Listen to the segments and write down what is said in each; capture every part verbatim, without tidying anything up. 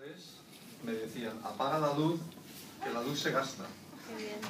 padres me decían, apaga la luz, que la luz se gasta. Qué bien.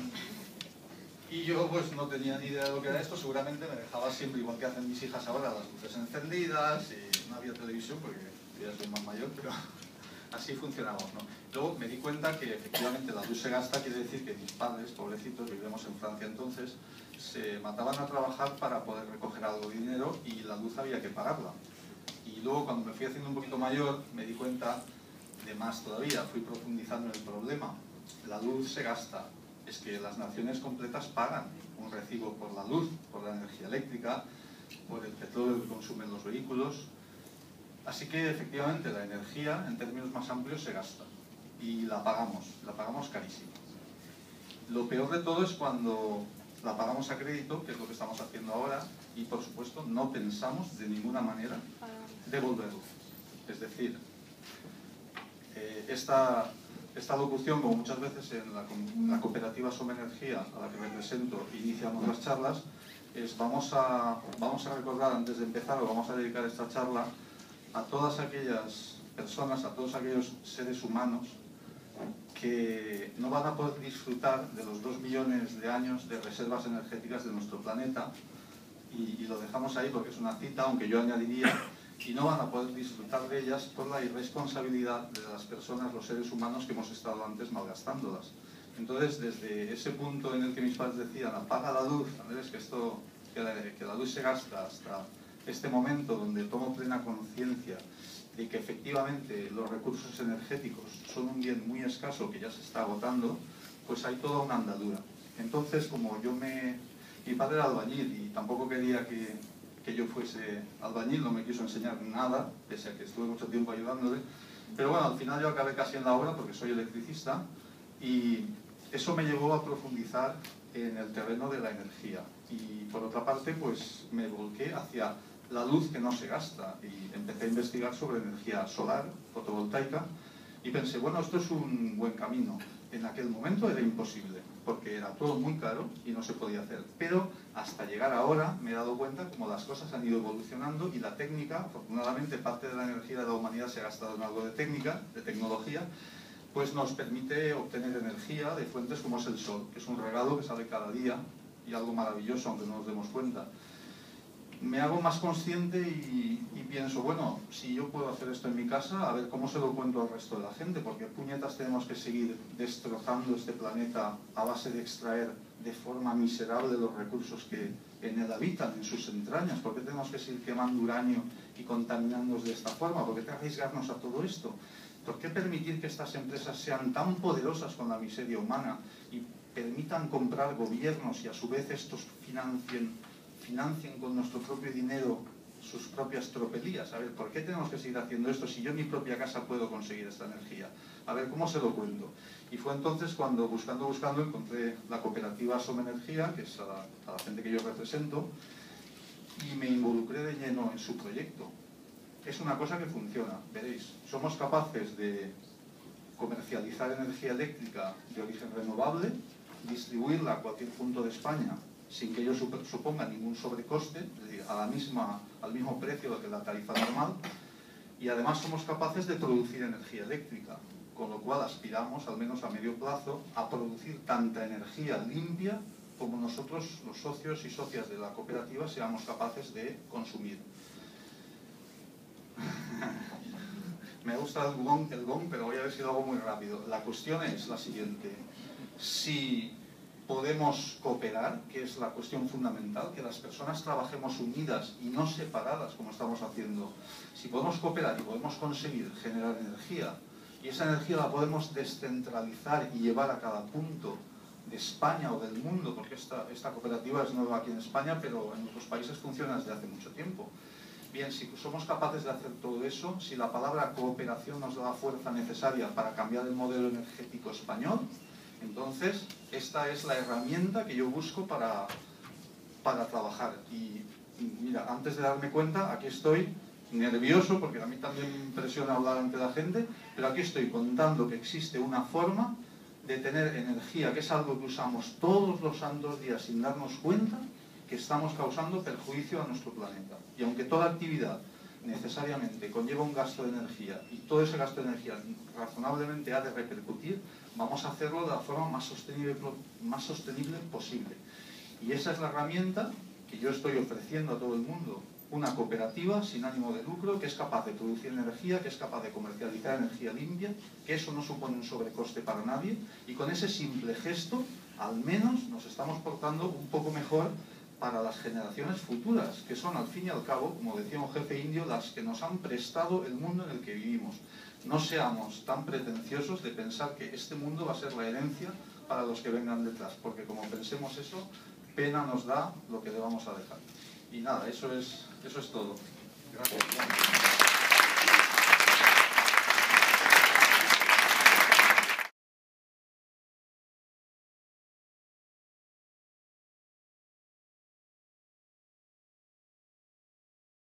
Y yo pues no tenía ni idea de lo que era esto, seguramente me dejaba siempre, igual que hacen mis hijas ahora, las luces encendidas y no había televisión porque yo ya soy más mayor, pero así funcionamos, ¿no? Luego me di cuenta que efectivamente la luz se gasta, quiere decir que mis padres, pobrecitos, vivíamos en Francia entonces, se mataban a trabajar para poder recoger algo de dinero y la luz había que pagarla. Y luego cuando me fui haciendo un poquito mayor me di cuenta de más todavía, fui profundizando en el problema. La luz se gasta, es que las naciones completas pagan un recibo por la luz, por la energía eléctrica, por el petróleo que consumen los vehículos. Así que efectivamente la energía en términos más amplios se gasta y la pagamos, la pagamos carísimo. Lo peor de todo es cuando la pagamos a crédito, que es lo que estamos haciendo ahora, y por supuesto no pensamos de ninguna manera devolverlo. Es decir, eh, esta, esta locución, como muchas veces en la, en la cooperativa Soma Energía, a la que represento, iniciamos las charlas, es vamos a, vamos a recordar antes de empezar, o vamos a dedicar esta charla a todas aquellas personas, a todos aquellos seres humanos que no van a poder disfrutar de los dos millones de años de reservas energéticas de nuestro planeta, y, y lo dejamos ahí porque es una cita, aunque yo añadiría, y no van a poder disfrutar de ellas por la irresponsabilidad de las personas, los seres humanos que hemos estado antes malgastándolas. Entonces, desde ese punto en el que mis padres decían, apaga la luz, Andrés, que, esto, que, la, que la luz se gasta, hasta este momento donde tomo plena conciencia de que efectivamente los recursos energéticos son un bien muy escaso que ya se está agotando, pues hay toda una andadura. Entonces, como yo me... Mi padre era albañil y tampoco quería que, que yo fuese albañil, no me quiso enseñar nada, pese a que estuve mucho tiempo ayudándole, pero bueno, al final yo acabé casi en la obra porque soy electricista y eso me llevó a profundizar en el terreno de la energía. Y por otra parte, pues me volqué hacia la luz que no se gasta y empecé a investigar sobre energía solar, fotovoltaica, y pensé, bueno, esto es un buen camino. En aquel momento era imposible, porque era todo muy caro y no se podía hacer. Pero hasta llegar ahora me he dado cuenta como las cosas han ido evolucionando y la técnica, afortunadamente parte de la energía de la humanidad se ha gastado en algo de técnica, de tecnología, pues nos permite obtener energía de fuentes como es el sol, que es un regalo que sale cada día y algo maravilloso, aunque no nos demos cuenta. Me hago más consciente y, y pienso, bueno, si yo puedo hacer esto en mi casa, a ver cómo se lo cuento al resto de la gente, porque puñetas tenemos que seguir destrozando este planeta a base de extraer de forma miserable los recursos que en él habitan, en sus entrañas. ¿Por qué tenemos que seguir quemando uranio y contaminándonos de esta forma? ¿Por qué tenemos que arriesgarnos a todo esto? ¿Por qué permitir que estas empresas sean tan poderosas con la miseria humana y permitan comprar gobiernos y a su vez estos financien financien con nuestro propio dinero sus propias tropelías? A ver, ¿por qué tenemos que seguir haciendo esto si yo en mi propia casa puedo conseguir esta energía? A ver, ¿cómo se lo cuento? Y fue entonces cuando, buscando, buscando, encontré la cooperativa Soma Energía, que es a la, a la gente que yo represento, y me involucré de lleno en su proyecto. Es una cosa que funciona, veréis. Somos capaces de comercializar energía eléctrica de origen renovable, distribuirla a cualquier punto de España, sin que ello suponga ningún sobrecoste, es decir, a la misma, al mismo precio que la tarifa normal, y además somos capaces de producir energía eléctrica, con lo cual aspiramos, al menos a medio plazo, a producir tanta energía limpia como nosotros, los socios y socias de la cooperativa, seamos capaces de consumir. Me gusta el gong, el gong, pero voy a ver si lo hago muy rápido. La cuestión es la siguiente. Si podemos cooperar, que es la cuestión fundamental, que las personas trabajemos unidas y no separadas como estamos haciendo. Si podemos cooperar y podemos conseguir generar energía, y esa energía la podemos descentralizar y llevar a cada punto de España o del mundo, porque esta, esta cooperativa es nueva aquí en España, pero en otros países funciona desde hace mucho tiempo. Bien, si somos capaces de hacer todo eso, si la palabra cooperación nos da la fuerza necesaria para cambiar el modelo energético español, entonces esta es la herramienta que yo busco para, para trabajar. Y, y mira, antes de darme cuenta, aquí estoy nervioso, porque a mí también me impresiona hablar ante la gente, pero aquí estoy contando que existe una forma de tener energía, que es algo que usamos todos los santos días sin darnos cuenta, que estamos causando perjuicio a nuestro planeta. Y aunque toda actividad necesariamente conlleva un gasto de energía y todo ese gasto de energía razonablemente ha de repercutir, vamos a hacerlo de la forma más sostenible, más sostenible posible. Y esa es la herramienta que yo estoy ofreciendo a todo el mundo. Una cooperativa sin ánimo de lucro que es capaz de producir energía, que es capaz de comercializar energía limpia, que eso no supone un sobrecoste para nadie, y con ese simple gesto al menos nos estamos portando un poco mejor para las generaciones futuras, que son al fin y al cabo, como decía un jefe indio, las que nos han prestado el mundo en el que vivimos. No seamos tan pretenciosos de pensar que este mundo va a ser la herencia para los que vengan detrás, porque como pensemos eso, pena nos da lo que le vamos a dejar. Y nada, eso es, eso es todo. Gracias.